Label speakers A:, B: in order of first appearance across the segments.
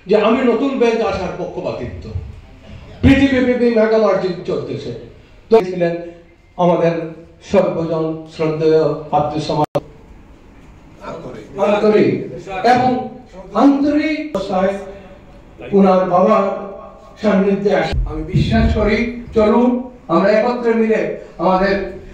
A: যে আমি নতুন ব্যাচ আসার পক্ষপাতিত্ব। পৃথিবীব্যাপী মেগা মার্জিন চলতেছে, তো ছিলেন আমাদের সর্বজন শ্রদ্ধেয় আব্দুল সামাদ, আন্তরিক এবং আন্তরিক ওনার বাবার সান্নিধ্যে আসে। আমি বিশ্বাস করি চলুন আমরা একত্রে মিলে আমাদের,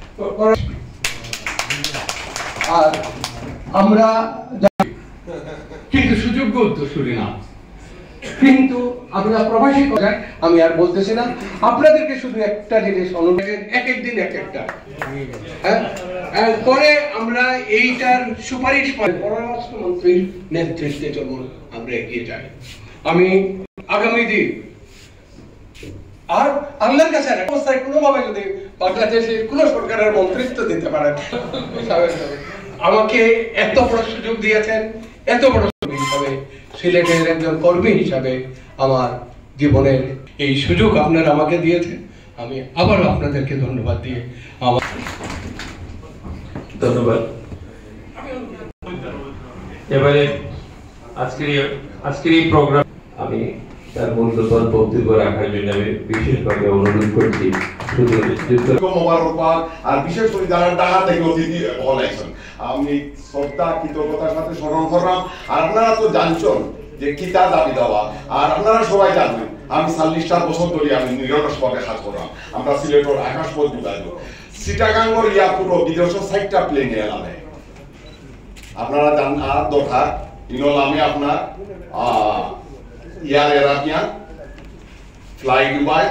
A: আর আমরা কিন্তু সুযোগ্য উত্তরসূরি না, কিন্তু আমরা প্রবাসী করায় আমি আর বলতেছি না। আপনাদেরকে শুধু একটা জিনিস অনুরোধ, এক এক দিন এক একটা, পরে আমরা এইটার সুপারিশ করে পররাষ্ট্রমন্ত্রীর নেতৃত্বে চলুন আমরা এগিয়ে যাই। আমি আগামী দিন আর আল্লাহর কাছে অবস্থায় কোনোভাবে যদি বাংলাদেশের কোন সরকারের মন্ত্রিত্ব দিতে পারেন, আমাকে এত বড় সুযোগ দিয়েছেন, এত বড় সুযোগ হিসাবে, সিলেটের একজন কর্মী হিসাবে আমার জীবনের এই সুযোগ আপনারা আমাকে দিয়েছেন। আমি আবারও আপনাদেরকে ধন্যবাদ দিয়ে আমার
B: ধন্যবাদ। এবারে আজকের এই প্রোগ্রাম আমি তার মূল্যবান বক্তব্য রাখার জন্য আমি বিশেষভাবে অনুরোধ করছি।
C: আর বিশেষ করে যারা ঢাকা থেকে অতিথি হলাইছেন আমি শ্রদ্ধা কৃতজ্ঞতার সাথে স্মরণ করলাম। আর আপনারা তো জানছেন যে কিতা দাবি দেওয়া, আর আপনারা সবাই জানবেন আমি 40টা বছর ধরে আমি নিরলসভাবে কাজ করলাম। আমরা সিলেটের আকাশপথ বিভাগ চিটাগাঙ্গর এয়ারপোর্টও বিদেশ 60টা প্লেন এলাম। আপনারা জান আর দরকার ইনল আমি আপনার এয়ার এরাবিয়ান, ফ্লাই দুবাই,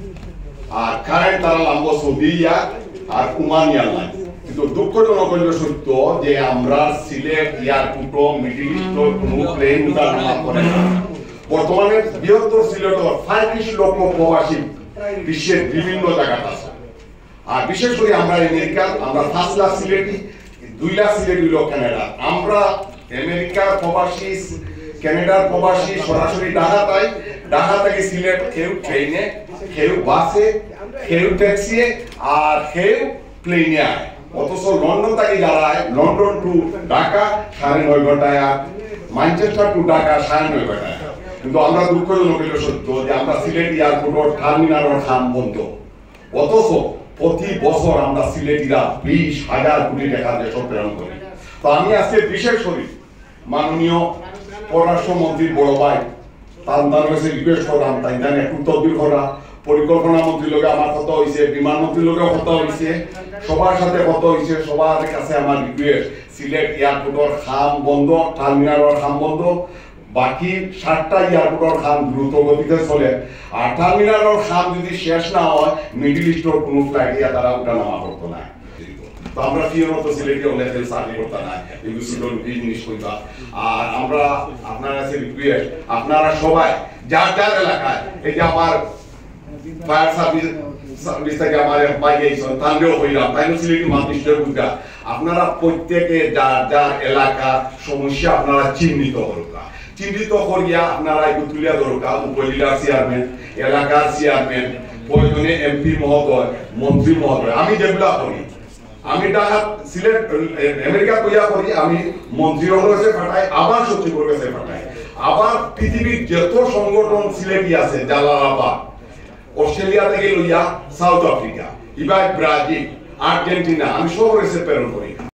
C: আর কারেন্ট তারা লাম্ব সৌদি এয়ার আর ওমান এয়ারলাইন্স। কিন্তু দুঃখজনক হইল সত্য যে আমরা সিলেট এয়ারপোর্টও মিডল ইস্টর কোনো প্লেন উঠানামা করে না। বর্তমানে বৃহত্তর সিলেটর 35 লক্ষ প্রবাসী বিশ্বের বিভিন্ন জায়গাতে আছে। আর বিশেষ করে আমরা আমেরিকার, আমরা 5 লাখ সিলেটি, 2 লাখ সিলেটি হইল কানাডা। আমরা আমেরিকার প্রবাসী, কানাডার প্রবাসী সরাসরি ঢাকা থেকে সিলেট, কেউ ট্রেনে, কেউ বাসে, কেউ ট্যাক্সিয়ে, আর কেউ প্লেনে আয়। অথচ লন্ডন থেকে যারা আয়, লন্ডন টু ঢাকা 9.5 ঘন্টায়, আর ম্যানচেস্টার টু ঢাকা 9.5 ঘন্টায়। কিন্তু আমরা দুঃখজনক হইল সত্য যে আমরা সিলেট এয়ারপোর্ট টার্মিনালের খাম বন্ধ। অথচ প্রতি বছর আমরা সিলেটিরা 20,000 কোটি টাকা দেশ প্রেরণ করি। তো আমি আজকে বিশেষ করি মাননীয় পররাষ্ট্রমন্ত্রীর বড় ভাই তার কাছে রিকোয়েস্ট করলাম, তাই জানি একটু তদবির করা। পরিকল্পনা মন্ত্রীর লোকে আমার কথা হয়েছে, বিমান মন্ত্রীর লোকেও কথা হয়েছে, সবার সাথে কথা হয়েছে। সবার কাছে আমার রিকোয়েস্ট, সিলেট এয়ারপোর্টের খাম বন্ধ, টার্মিনালের খাম বন্ধ, বাকি 7টা এয়ারপোর্টের খাম দ্রুত গতিতে চলে। আর টার্মিনালের খাম যদি শেষ না হয়, মিডল ইস্টের কোনো ফ্লাইট ইয়া তারা উঠানামা করতো না। তো আমরা কি মতো সিলেটে অনেক চাকরি করতে না, কিন্তু সিলেট বিজনেস করতাম। আর আমরা আপনার কাছে রিকোয়েস্ট, আপনারা সবাই যার যার এলাকায়, এই যে আমার ফায়ার সার্ভিস থেকে আমার পাই গেছেন, তাহলেও হইলাম, তাইলে সিলেটি মানুষদের বুঝা আপনারা প্রত্যেকে যার যার এলাকার সমস্যা আপনারা চিহ্নিত করুকা। চিহ্নিত করিয়া আপনারা একটু তুলিয়া দরকার, উপজেলার চেয়ারম্যান, এলাকার চেয়ারম্যান, প্রয়োজনে এমপি মহোদয়, মন্ত্রী মহোদয়। আমি যেগুলা করি, আমি ঢাকা সিলেট আমেরিকা কইয়া করি, আমি মন্ত্রীর কাছে পাঠাই, আবার সচিবের কাছে পাঠাই। আবার পৃথিবীর যত সংগঠন সিলেটি আছে, জালালাবাদ, অস্ট্রেলিয়া থেকে লইয়া সাউথ আফ্রিকা, ইবাই ব্রাজিল, আর্জেন্টিনা, আমি সব কাছে প্রেরণ করি।